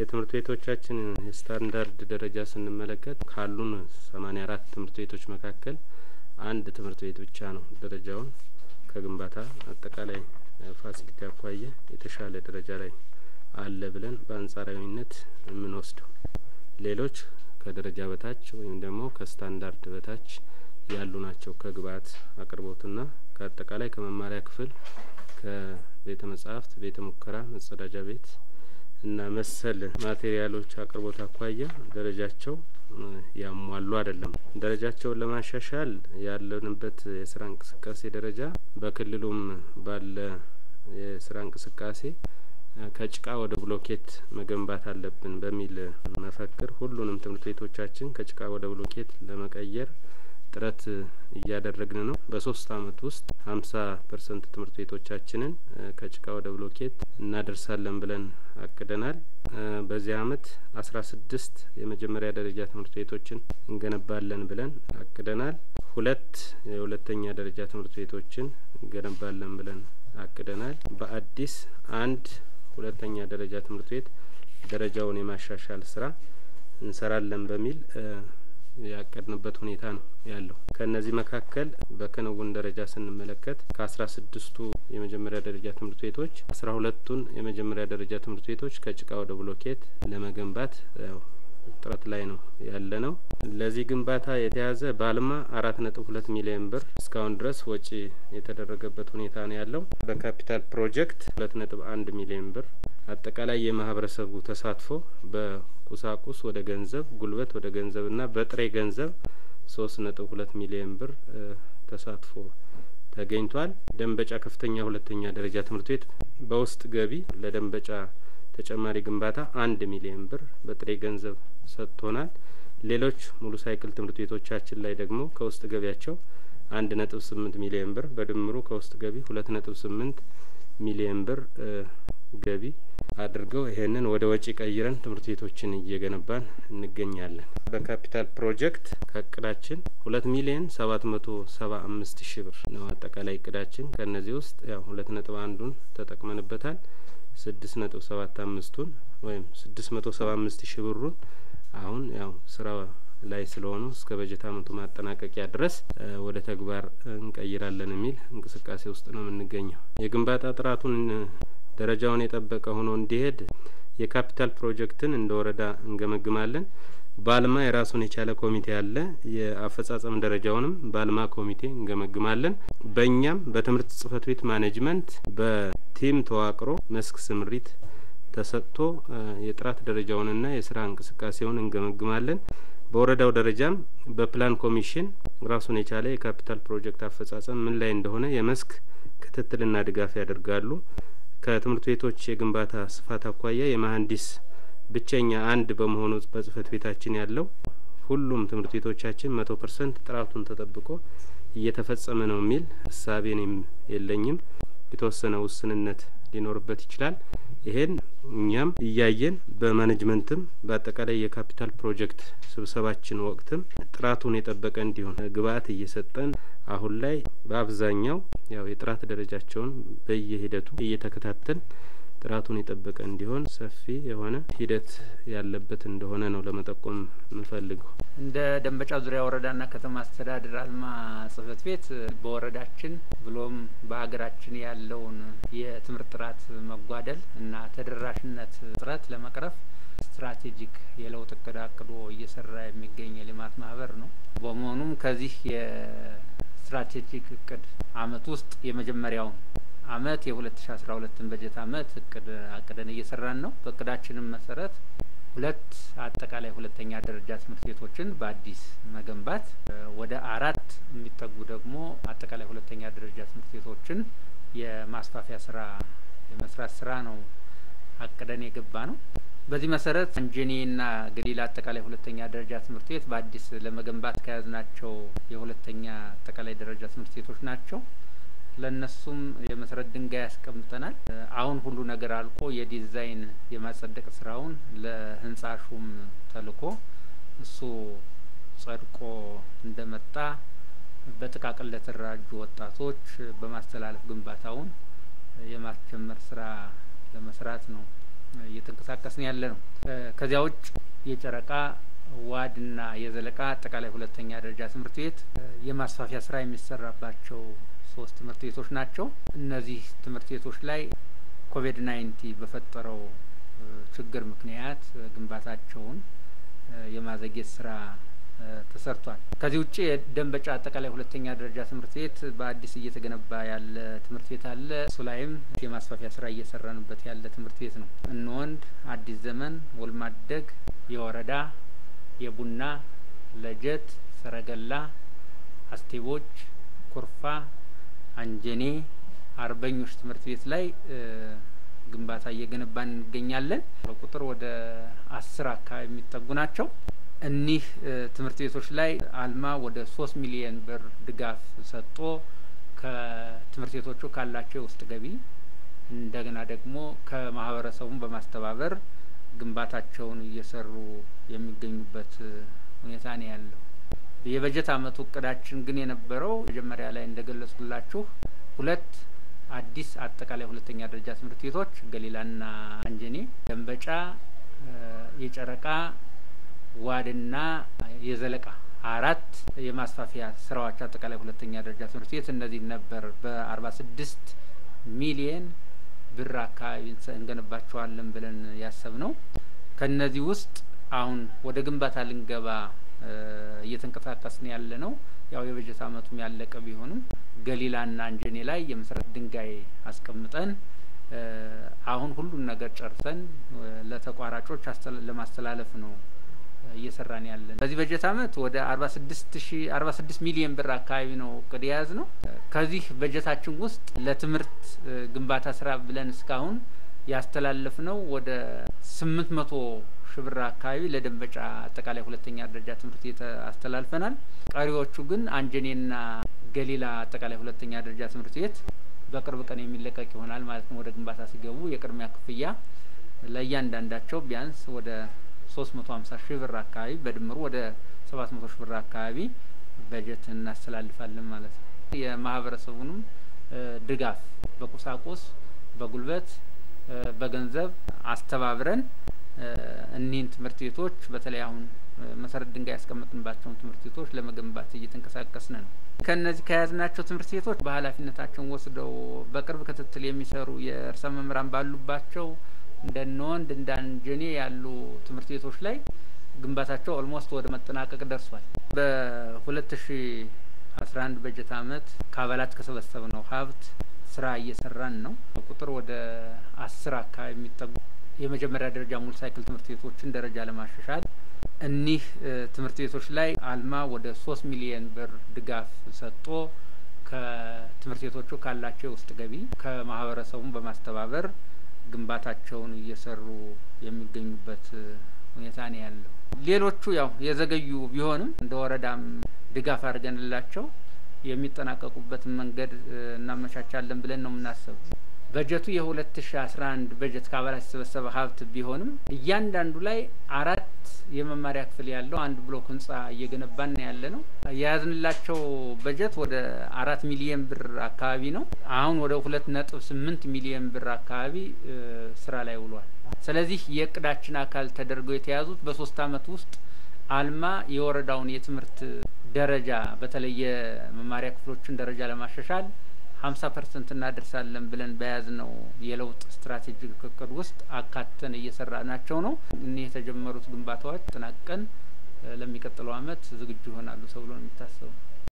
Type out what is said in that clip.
የትምህርት ቤቶቻችን ስታንዳርድ ደረጃ ስንመለከት ካሉን 84 ትምህርት ቤቶች መካከል አንድ ትምህርት ቤት ብቻ ነው ደረጃውን ከግንባታ አጠቃላይ ፋሲሊቲ አኳያ የተሻለ ደረጃ ላይ አለ ብለን በአንጻራዊነት የምንወስደው። ሌሎች ከደረጃ በታች ወይም ደግሞ ከስታንዳርድ በታች ያሉ ናቸው። ከግብአት አቅርቦትና ከአጠቃላይ ከመማሪያ ክፍል ከቤተ መጻሕፍት ቤተ ሙከራ መጸዳጃ ቤት እና መሰል ማቴሪያሎች አቅርቦት አኳያ ደረጃቸው ያሟሉ አይደለም። ደረጃቸውን ለማሻሻል ያለንበት የስራ እንቅስቃሴ ደረጃ በክልሉም ባለ የስራ እንቅስቃሴ ከጭቃ ወደ ብሎኬት መገንባት አለብን በሚል መፈክር ሁሉንም ትምህርት ቤቶቻችን ከጭቃ ወደ ብሎኬት ለመቀየር ጥረት እያደረግን ነው። በ3 አመት ውስጥ 50% ትምህርት ቤቶቻችንን ከጭቃ ወደ ብሎኬት እናደርሳለን ብለን አቅደናል። በዚህ አመት 16 የመጀመሪያ ደረጃ ትምህርት ቤቶችን እንገነባለን ብለን አቅደናል። 2 የሁለተኛ ደረጃ ትምህርት ቤቶችን እንገነባለን ብለን አቅደናል። በአዲስ 1 ሁለተኛ ደረጃ ትምህርት ቤት ደረጃውን የማሻሻል ስራ እንሰራለን በሚል ያቀድንበት ሁኔታ ነው ያለው። ከነዚህ መካከል በከነውን ደረጃ ስንመለከት ከ16ቱ የመጀመሪያ ደረጃ ትምህርት ቤቶች 12ቱን የመጀመሪያ ደረጃ ትምህርት ቤቶች ከጭቃ ወደ ብሎኬት ለመገንባት ጥረት ላይ ነው ያለነው። ለዚህ ግንባታ የተያዘ ባልማ 4.2 ሚሊዮን ብር እስካሁን ድረስ ወጪ የተደረገበት ሁኔታ ነው ያለው። በካፒታል ፕሮጀክት 2.1 ሚሊዮን ብር አጠቃላይ የማህበረሰቡ ተሳትፎ በቁሳቁስ ወደ ገንዘብ፣ ጉልበት ወደ ገንዘብና በጥሬ ገንዘብ 3.2 ሚሊዮን ብር ተሳትፎ ተገኝቷል። ደንበጫ ከፍተኛ ሁለተኛ ደረጃ ትምህርት ቤት በውስጥ ገቢ ለደንበጫ ተጨማሪ ግንባታ 1 ሚሊዮን ብር በጥሬ ገንዘብ ሰጥቶናል። ሌሎች ሙሉ ሳይክል ትምህርት ቤቶቻችን ላይ ደግሞ ከውስጥ ገቢያቸው 1.8 ሚሊዮን ብር በድምሩ ከውስጥ ገቢ 2.8 ሚሊዮን ብር ገቢ አድርገው ይሄንን ወደ ወጪ ቀይረን ትምህርት ቤቶችን እየገነባን እንገኛለን። በካፒታል ፕሮጀክት ከእቅዳችን 2,775,000 ብር ነው አጠቃላይ እቅዳችን። ከነዚህ ውስጥ ያው 2.1ን ተጠቅመንበታል። 6.75ቱን ወይም 675,000 ብሩን አሁን ያው ስራ ላይ ስለሆነ እስከ በጀት አመቱ ማጠናቀቂያ ድረስ ወደ ተግባር እንቀይራለን የሚል እንቅስቃሴ ውስጥ ነው የምንገኘው። የግንባታ ጥራቱን ደረጃውን የጠበቀ ሆኖ እንዲሄድ የካፒታል ፕሮጀክትን እንደ ወረዳ እንገመግማለን። ባልማ የራሱን የቻለ ኮሚቴ አለ። የአፈጻጸም ደረጃውንም ባልማ ኮሚቴ እንገመግማለን። በእኛም በትምህርት ጽህፈት ቤት ማኔጅመንት በቲም ተዋቅሮ መስክ ስምሪት ተሰጥቶ የጥራት ደረጃውንና የስራ እንቅስቃሴውን እንገመግማለን። በወረዳው ደረጃም በፕላን ኮሚሽን ራሱን የቻለ የካፒታል ፕሮጀክት አፈጻጸም ምን ላይ እንደሆነ የመስክ ክትትልና ድጋፍ ያደርጋሉ። ከትምህርት ቤቶች የግንባታ ስፋት አኳያ የመሀንዲስ ብቸኛ አንድ በመሆኑ በጽህፈት ቤታችን ያለው ሁሉም ትምህርት ቤቶቻችን 100% ጥራቱን ተጠብቆ እየተፈጸመ ነው የሚል ሐሳቤንም የለኝም። የተወሰነ ውስንነት ሊኖርበት ይችላል። ይሄን እኛም እያየን በማኔጅመንትም በአጠቃላይ የካፒታል ፕሮጀክት ስብሰባችን ወቅትም ጥራቱን የጠበቀ እንዲሆን ግብአት እየሰጠን አሁን ላይ በአብዛኛው ያው የጥራት ደረጃቸውን በየሂደቱ እየተከታተል ጥራቱን የጠበቀ እንዲሆን ሰፊ የሆነ ሂደት ያለበት እንደሆነ ነው ለመጠቆም እንፈልገው። እንደ ደንበጫ ዙሪያ ወረዳና ከተማ አስተዳደር አልማ ጽህፈት ቤት በወረዳችን ብሎም በሀገራችን ያለውን የትምህርት ጥራት መጓደል እና ተደራሽነት ጥረት ለመቅረፍ ስትራቴጂክ የለውጥ እቅድ አቅዶ እየሰራ የሚገኝ የልማት ማህበር ነው። በመሆኑም ከዚህ የስትራቴጂክ እቅድ አመት ውስጥ የመጀመሪያው አመት የ2012 በጀት አመት እቅድ አቅደን እየሰራን ነው። በእቅዳችንም መሰረት 2 አጠቃላይ ሁለተኛ ደረጃ ትምህርት ቤቶችን በአዲስ መገንባት ወደ 4 የሚጠጉ ደግሞ አጠቃላይ ሁለተኛ ደረጃ ትምህርት ቤቶችን የማስፋፊያ ስራ የመስራት ስራ ነው አቅደን የገባ ነው። በዚህ መሰረት አንጀኔና ገሊላ አጠቃላይ ሁለተኛ ደረጃ ትምህርት ቤት በአዲስ ለመገንባት ከያዝናቸው የሁለተኛ አጠቃላይ ደረጃ ትምህርት ቤቶች ናቸው። ለነሱም የመሰረት ድንጋይ ያስቀምጠናል። አሁን ሁሉ ነገር አልቆ የዲዛይን የማጸደቅ ስራውን ለህንጻ ሹም ተልኮ እሱ ጸድቆ እንደመጣ በጥቃቅን ለተደራጁ ወጣቶች በማስተላለፍ ግንባታውን የማስጀመር ስራ ለመስራት ነው እየተንቀሳቀስን ያለ ነው። ከዚያ ውጭ የጨረቃ ዋድና የዘለቃ አጠቃላይ ሁለተኛ ደረጃ ትምህርት ቤት የማስፋፊያ ስራ የሚሰራባቸው 3 ትምህርት ቤቶች ናቸው። እነዚህ ትምህርት ቤቶች ላይ ኮቪድ-19 በፈጠረው ችግር ምክንያት ግንባታቸውን የማዘግየት ስራ ተሰርቷል። ከዚህ ውጪ ደንበጫ አጠቃላይ ሁለተኛ ደረጃ ትምህርት ቤት በአዲስ እየተገነባ ያለ ትምህርት ቤት አለ። እሱ ላይም የማስፋፊያ ስራ እየሰራንበት ያለ ትምህርት ቤት ነው። እንወንድ፣ አዲስ ዘመን፣ ወልማደግ፣ የወረዳ፣ የቡና፣ ለጀት፣ ሰረገላ፣ አስቴቦች፣ ኩርፋ፣ አንጀኔ፣ አርበኞች ትምህርት ቤት ላይ ግንባታ እየገነባን እንገኛለን። በቁጥር ወደ 10 አካባቢ የሚጠጉ ናቸው። እኒህ ትምህርት ቤቶች ላይ አልማ ወደ 3 ሚሊዮን ብር ድጋፍ ሰጥቶ ከትምህርት ቤቶቹ ካላቸው የውስጥ ገቢ እንደገና ደግሞ ከማህበረሰቡን በማስተባበር ግንባታቸውን እየሰሩ የሚገኙበት ሁኔታ ነው ያለው። የበጀት አመቱ እቅዳችን ግን የነበረው መጀመሪያ ላይ እንደገለጽኩላችሁ 2 አዲስ አጠቃላይ ሁለተኛ ደረጃ ትምህርት ቤቶች ገሊላና አንጀኔ፣ ደንበጫ፣ የጨረቃ ዋድና የዘለቃ 4 የማስፋፊያ ስራዎች አጠቃላይ ሁለተኛ ደረጃ ትምህርት ቤት እነዚህ ነበር በ46 ሚሊዮን ብር አካባቢ እንገነባቸዋለን ብለን ያሰብነው። ከነዚህ ውስጥ አሁን ወደ ግንባታ ልንገባ እየተንቀሳቀስን ያለ ነው። ያው የበጀት አመቱም ያለቀ ቢሆንም ገሊላና አንጀኔ ላይ የመሰረት ድንጋይ አስቀምጠን አሁን ሁሉን ነገር ጨርሰን ለተቋራጮች ለማስተላለፍ ነው እየሰራን ያለን። በዚህ በጀት አመት ወደ 46 ሚሊዮን ብር አካባቢ ነው እቅድ የያዝ ነው። ከዚህ በጀታችን ውስጥ ለትምህርት ግንባታ ስራ ብለን እስካሁን ያስተላለፍ ነው ወደ 800 ሺህ ብር አካባቢ ለደንበጫ አጠቃላይ ሁለተኛ ደረጃ ትምህርት ቤት አስተላልፈናል። ቀሪዎቹ ግን አንጀኔና ገሊላ አጠቃላይ ሁለተኛ ደረጃ ትምህርት ቤት በቅርብ ቀን የሚለቀቅ ይሆናል ማለት ነው። ወደ ግንባታ ሲገቡ የቅድሚያ ክፍያ ለእያንዳንዳቸው ቢያንስ ወደ 350 ሺህ ብር አካባቢ በድምሩ ወደ 700 ሺህ ብር አካባቢ በጀት እናስተላልፋለን ማለት ነው። የማህበረሰቡንም ድጋፍ በቁሳቁስ፣ በጉልበት፣ በገንዘብ አስተባብረን እኒህን ትምህርት ቤቶች በተለይ አሁን መሰረት ድንጋይ ያስቀመጥንባቸውን ትምህርት ቤቶች ለመገንባት እየተንቀሳቀስን ነው። ከነዚህ ከያዝናቸው ትምህርት ቤቶች በኃላፊነታቸውን ወስደው በቅርብ ክትትል የሚሰሩ የርዕሰ መምህራን ባሉባቸው እንደነወንድ እንደ አንጀኔ ያሉ ትምህርት ቤቶች ላይ ግንባታቸው ኦልሞስት ወደ መጠናቀቅ ደርሷል። በ2011 በጀት አመት ከአባላት ከሰበሰብነው ሀብት ስራ እየሰራን ነው። ቁጥር ወደ 10 አካባቢ የሚጠጉ የመጀመሪያ ደረጃ ሙሉ ሳይክል ትምህርት ቤቶችን ደረጃ ለማሻሻል እኒህ ትምህርት ቤቶች ላይ አልማ ወደ 3 ሚሊዮን ብር ድጋፍ ሰጥቶ ከትምህርት ቤቶቹ ካላቸው የውስጥ ገቢ ከማህበረሰቡን በማስተባበር ግንባታቸውን እየሰሩ የሚገኙበት ሁኔታ ነው ያለው። ሌሎቹ ያው የዘገዩ ቢሆንም እንደ ወረዳም ድጋፍ አድርገንላቸው የሚጠናቀቁበትን መንገድ እናመቻቻለን ብለን ነው የምናስበው። በጀቱ የ2011 በጀት ከአባላት የተሰበሰበ ሀብት ቢሆንም እያንዳንዱ ላይ 4 የመማሪያ ክፍል ያለው አንድ ብሎክ ህንጻ እየገነባን ያለ ነው። የያዝንላቸው በጀት ወደ 4 ሚሊዮን ብር አካባቢ ነው። አሁን ወደ 2.8 ሚሊዮን ብር አካባቢ ስራ ላይ ውሏል። ስለዚህ የእቅዳችን አካል ተደርገው የተያዙት በ3 አመት ውስጥ አልማ የወረዳውን የትምህርት ደረጃ በተለይ የመማሪያ ክፍሎችን ደረጃ ለማሻሻል 50% እናደርሳለን ብለን በያዝነው የለውጥ ስትራቴጂክ እቅድ ውስጥ አካተን እየሰራናቸው ነው። እነዚህ የተጀመሩት ግንባታዎች ተጠናቀን ለሚቀጥለው አመት ዝግጁ ይሆናሉ ተብሎ ነው የሚታሰበው።